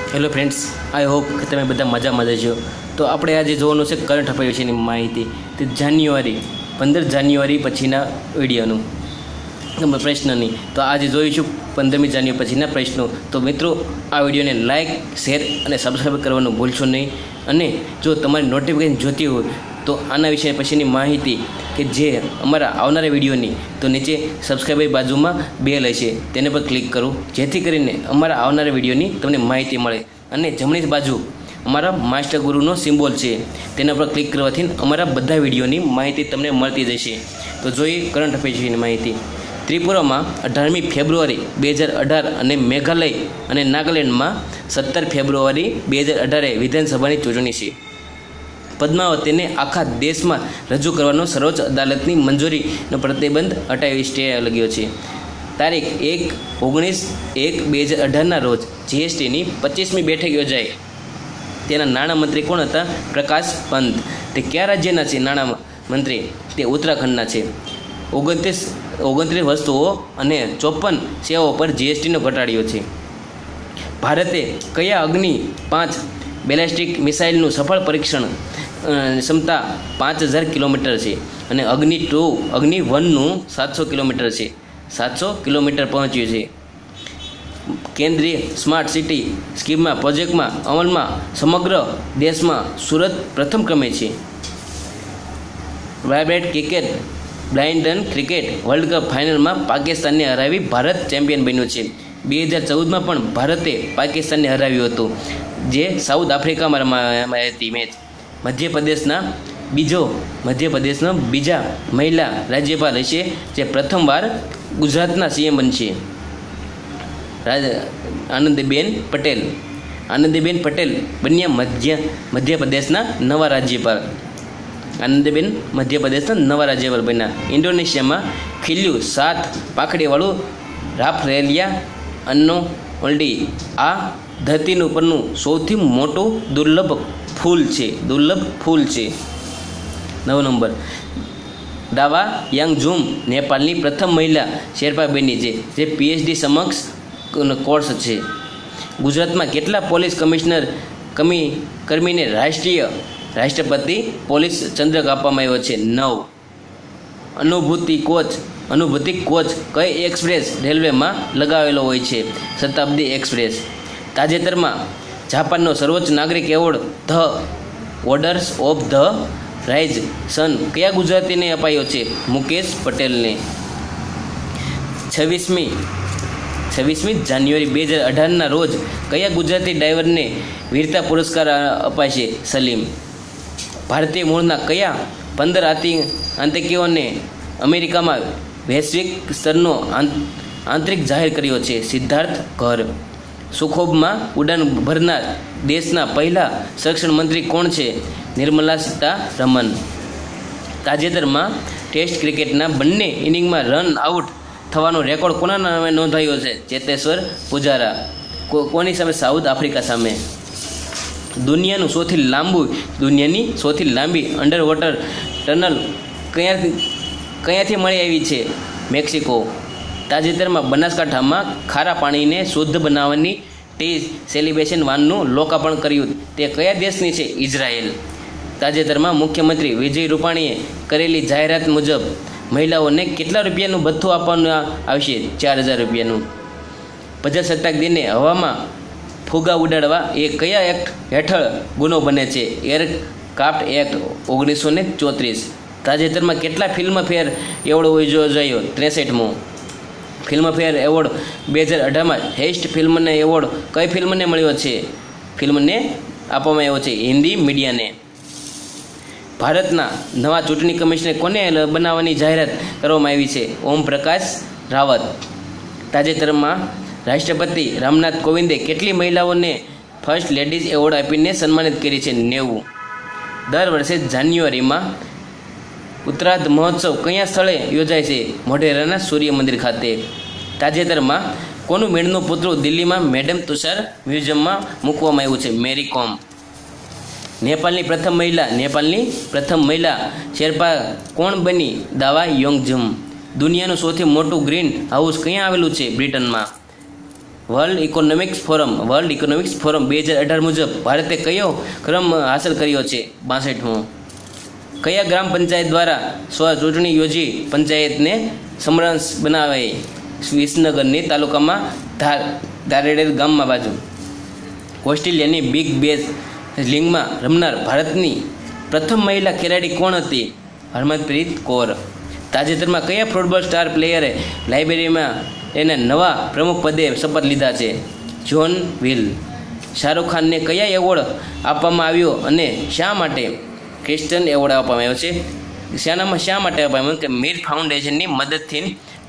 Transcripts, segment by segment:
Hello friends, I hope કે તમે બધા મજામાં છો. તો આપણે આજે જોવાનું છે કરંટ અફેર વિશેની માહિતી. તે 15 જાન્યુઆરી પછીના વિડીયોનું પ્રશ્નની. તો આજે જોઈશું 15મી જાન્યુઆરી પછીના પ્રશ્નો. તો મિત્રો, આ વિડીયોને લાઇક, શેર અને સબસ્ક્રાઈબ કરવાનું ભૂલશો નહીં. અને જો તમારી નોટિફિકેશન જોતી હોય તો આના વિશે પછીની માહિતી કે જે અમારા આવનારા વિડીયોની, તો નીચે સબસ્ક્રાઈબર બાજુમાં બેલ હશે, તેને પર ક્લિક કરો, જેથી કરીને અમારા આવનારા વિડીયોની તમને માહિતી મળે. અને જમણી બાજુ અમારા માસ્ટર ગુરુનો સિમ્બોલ છે, તેના પર ક્લિક કરવાથી અમારા બધા વિડીયોની માહિતી તમને મળતી જશે. તો જોઈએ કરંટ અફેર્સની માહિતી. ત્રિપુરામાં 18મી ફેબ્રુઆરી 2018 અને મેઘાલય અને નાગાલેન્ડમાં 17 ફેબ્રુઆરી 2018 વિધાનસભાની ચૂંટણી છે. પદ્માવતીને આખા દેશમાં રજૂ કરવાનો સર્વોચ્ચ અદાલતની મંજૂરીનો પ્રતિબંધ હટાવી સ્ટે લગ્યો છે. તારીખ 1/19/2018ના રોજ જીએસટીની 25મી બેઠક યોજાઈ. તેના નાણામંત્રી કોણ હતા? પ્રકાશ પંત. તે કયા રાજ્યના છે નાણામંત્રી? તે ઉત્તરાખંડના છે. 29 વસ્તુઓ અને 54 સેવાઓ પર જીએસટીનો ઘટાડ્યો છે. ભારતે કયા અગ્નિ 5 બેલેસ્ટિક મિસાઇલનું સફળ પરીક્ષણ ક્ષમતા 5000 કિલોમીટર છે, અને અગ્નિ 1નું 700 કિલોમીટર છે, 700 કિલોમીટર પહોંચ્યું છે. કેન્દ્રીય સ્માર્ટ સિટી સ્કીમમાં પ્રોજેક્ટમાં અમલમાં સમગ્ર દેશમાં સુરત પ્રથમ ક્રમે છે. બ્લાઇન્ડન ક્રિકેટ વર્લ્ડ કપ ફાઇનલમાં પાકિસ્તાનને હરાવી ભારત ચેમ્પિયન બન્યું છે. 2014માં પણ ભારતે પાકિસ્તાનને હરાવ્યું હતું, જે સાઉથ આફ્રિકામાં રમાઈ હતી મેચ. મધ્યપ્રદેશના બીજા મહિલા રાજ્યપાલ હશે, જે પ્રથમવાર ગુજરાતના સીએમ બનશે. આનંદીબેન પટેલ બન્યા મધ્યપ્રદેશના નવા રાજ્યપાલ. બન્યા. ઇન્ડોનેશિયામાં ખીલ્યું 7 પાંખડીવાળું રાફરેલિયા અર્નોલ્ડી આ ધરતીનું પરનું સૌથી મોટું દુર્લભ ફૂલ છે. 9 નંબર. દાવા યાંગઝુમ નેપાળની પ્રથમ મહિલા શેરપા બની છે, જે પીએચડી સમક્ષ કોર્સ છે. ગુજરાતમાં કેટલા પોલીસ કર્મીને રાષ્ટ્રપતિ પોલીસ ચંદ્રક આપવામાં આવ્યો છે? 9. અનુભૂતિ કોચ કઈ એક્સપ્રેસ રેલવેમાં લગાવેલો હોય છે? શતાબ્દી એક્સપ્રેસ. તાજેતરમાં જાપાનનો સર્વોચ્ચ નાગરિક award the orders of the rise sun કયા ગુજરાતીને અપાયો છે? મુકેશ પટેલને. 26મી જાન્યુઆરી 2018ના રોજ કયા ગુજરાતી ડ્રાઈવરને વીરતા પુરસ્કાર અપાશે? સલીમ. ભારતીય મૂળના કયા 15 આતંકીઓને અમેરિકામાં વૈશ્વિક સ્તરનો આંતરિક જાહેર કર્યો છે? સિદ્ધાર્થ ઘર. સુખોબમાં ઉડાન ભરનાર દેશના પહેલા સંરક્ષણ મંત્રી કોણ છે? નિર્મલા સીતારમણ. તાજેતરમાં ટેસ્ટ ક્રિકેટના બંને ઇનિંગમાં રન આઉટ થવાનો રેકોર્ડ કોના નામે નોંધાયો છે? ચેતેશ્વર પૂજારા. કોની સામે? સાઉથ આફ્રિકા સામે. દુનિયાની સૌથી લાંબી અંડર વોટર ટનલ કયાંથી મળી આવી છે? મેક્સિકો. તાજેતરમાં બનાસકાંઠામાં ખારા પાણીને શુદ્ધ બનાવવાની ટી સેલિબ્રેશન વાનનું લોકાર્પણ કર્યું, તે કયા દેશની છે? ઇઝરાયેલ. તાજેતરમાં મુખ્યમંત્રી વિજય રૂપાણીએ કરેલી જાહેરાત મુજબ મહિલાઓને કેટલા રૂપિયાનું ભથ્થું આપવાનું આવશે? 4000 રૂપિયાનું. પ્રજાસત્તાક દિને હવામાં ફુગા ઉડાડવા એ કયા એક્ટ હેઠળ ગુનો બને છે? Aircraft act 1934. તાજેતરમાં કેટલા ફિલ્મફેર એવોર્ડ યોજાયો? 63મો. ફિલ્મફેર એવોર્ડ 2018માં શ્રેષ્ઠ ફિલ્મને એવોર્ડ કઈ ફિલ્મને મળ્યો છે? ફિલ્મને આપવામાં આવ્યો છે હિન્દી મીડિયાને. ભારતના નવા ચૂંટણી કમિશનર કોને બનાવવાની જાહેરાત કરવામાં આવી છે? ઓમ પ્રકાશ રાવત. તાજેતરમાં રાષ્ટ્રપતિ રામનાથ કોવિંદે કેટલી મહિલાઓને ફર્સ્ટ લેડીઝ એવોર્ડ આપીને સન્માનિત કરી છે? 90. દર વર્ષે જાન્યુઆરીમાં ઉત્તરાર્ધ મહોત્સવ કયા સ્થળે યોજાય છે? મોઢેરાના સૂર્ય મંદિર ખાતે. તાજેતરમાં કોનું મેળનું પુતળું દિલ્હીમાં મેડમ તુષાર મ્યુઝિયમમાં મૂકવામાં આવ્યું છે? મેરી કોમ. નેપાળની પ્રથમ મહિલા શેરપા કોણ બની? દાવા યાંગઝુમ. દુનિયાનું સૌથી મોટું ગ્રીન હાઉસ ક્યાં આવેલું છે? બ્રિટનમાં. વર્લ્ડ ઇકોનોમિક્સ ફોરમ 2018 મુજબ ભારતે કયો ક્રમ હાંસલ કર્યો છે? 62મો. કયા ગ્રામ પંચાયત દ્વારા ચૂંટણી યોજી પંચાયતને સમરસ બનાવાઈ? વિસનગરની તાલુકામાં ધારેડેર ગામમાં બાજુ. ઓસ્ટ્રેલિયાની બિગ બેશ લીગમાં રમનાર ભારતની પ્રથમ મહિલા ખેલાડી કોણ હતી? હરમનપ્રીત કૌર. તાજેતરમાં કયા ફૂટબોલ સ્ટાર પ્લેયરે લાઇબ્રેરીમાં એના નવા પ્રમુખ પદે શપથ લીધા છે? John will. શાહરૂખ ખાનને કયા એવોર્ડ આપવામાં આવ્યો અને શા માટે? ક્રિસ્ટન એવોર્ડ આપવામાં આવ્યો છે. શા માટે આપવામાં આવ્યો? કે મીર ફાઉન્ડેશનની મદદથી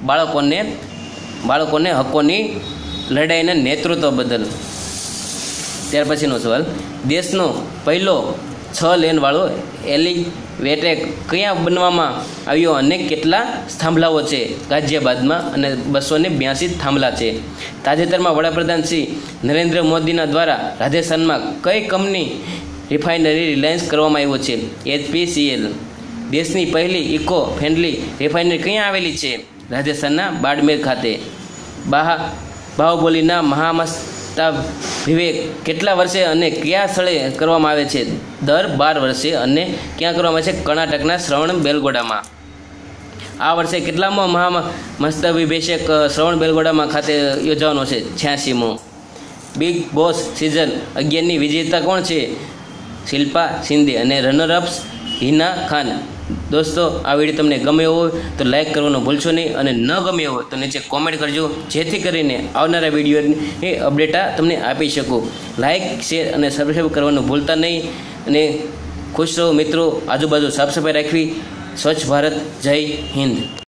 બાળકોને હકોની લડાઈના નેતૃત્વ બદલ. ત્યાર પછીનો સવાલ, દેશનો પહેલો 6 લેનવાળો એલિવેટેડ ક્યાં બનવામાં આવ્યો અને કેટલા થાંભલાઓ છે? ગાઝિયાબાદમાં અને 282 થાંભલા છે. તાજેતરમાં વડાપ્રધાન શ્રી નરેન્દ્ર મોદીના દ્વારા રાજસ્થાનમાં કઈ કંપની રિફાઇનરી રિલાયન્સ કરવામાં આવ્યો છે? HPCL. દેશની પહેલી ઇકો ફ્રેન્ડલી રિફાઇનરી ક્યાં આવેલી છે? રાજસ્થાનના બાડમેર ખાતે. બાહુબલીના મહામસ્તાબ વિવેક કેટલા વર્ષે અને કયા સ્થળે કરવામાં આવે છે? દર 12 વર્ષે. અને ક્યાં કરવામાં આવે છે? કર્ણાટકના શ્રવણ બેલગોડામાં. આ વર્ષે કેટલામો મહામસ્તકાભિષેક શ્રવણ બેલગોડામાં ખાતે યોજવાનો છે? 86મો. બિગ બોસ સિઝન 11ની વિજેતા કોણ છે? શિલ્પા શિંદે અને રનરઅપ્સ હિના ખાન. દોસ્તો, આ વિડીયો તમને ગમ્યો હોય તો લાઈક કરવાનું ભૂલશો નહીં અને ન ગમ્યો હોય તો નીચે કોમેન્ટ કરજો, જેથી કરીને આવનારા વિડીયોની અપડેટ તમને આપી શકું. લાઈક, શેર અને સબસ્ક્રાઈબ કરવાનું ભૂલતા નહીં અને ખુશ રહો મિત્રો. આજુબાજુ સાફ સફાઈ રાખવી. સ્વચ્છ ભારત. જય હિન્દ.